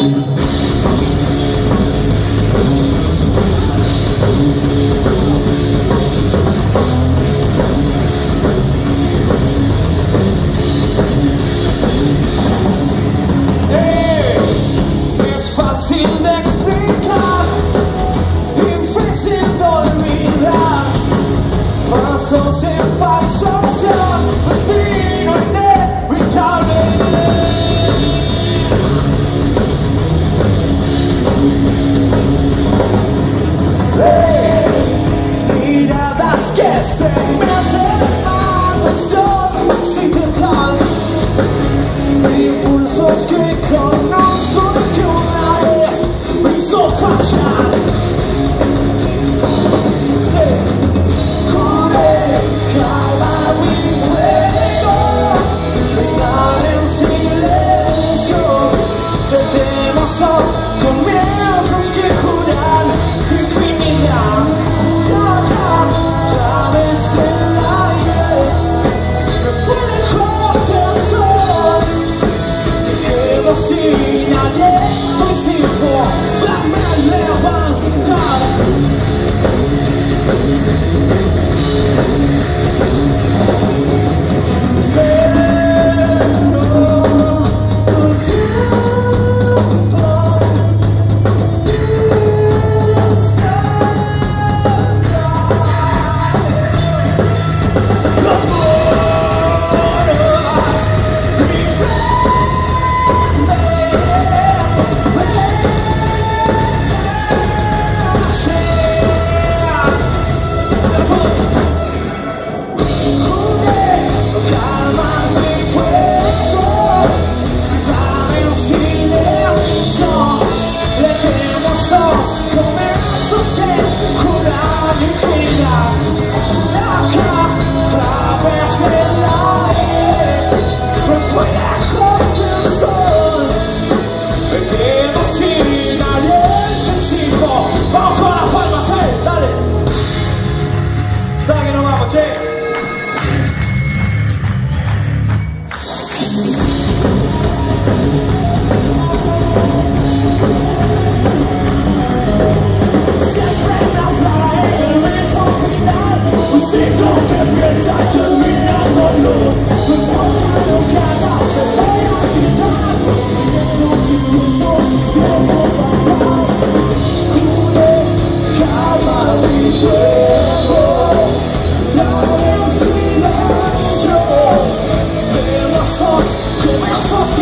Es fácil de explicar, difícil de olvidar. Pasos en falsos, destino inevitable. Miradas que estremecen atención occidental, impulsos que conozco y que una vez me hizo fallar. Corre, calma mi fuego, gritar en silencio, detemos los comienzos que juran infinidad. Llaves el aire, me fui lejos del sol, me quedo sin aliento y sin poderme levantar. Comenzos que juran infinidad. Acá, a través del aire, me fui lejos del sol, me quedo sin aliento y sin voz. Vamos con las palmas, dale. Dale que nos vamos, che. Si no te piensas terminándolo, no importa lo que hagas, te voy a quitar. No disfruto, no puedo pasar. Cure, calma mi fuego, dame un silencio de los ojos, comienzos.